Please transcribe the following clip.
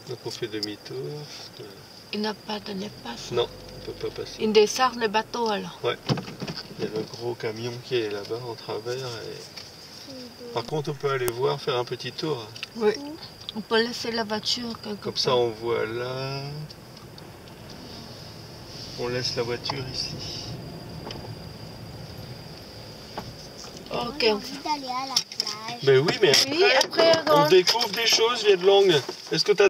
Donc on fait demi-tour. Il n'a pas de passe. Non, on peut pas passer. Il dessert le bateau alors. Ouais. Il y a le gros camion qui est là-bas en travers. Et... Par contre, on peut aller voir, faire un petit tour. Oui. On peut laisser la voiture quelque part. Comme ça, on voit là. On laisse la voiture ici. Ok. J'ai envie d'aller à la plage. Ben oui, mais après, Oui, après on découvre des choses, Viet Long. Est-ce que tu as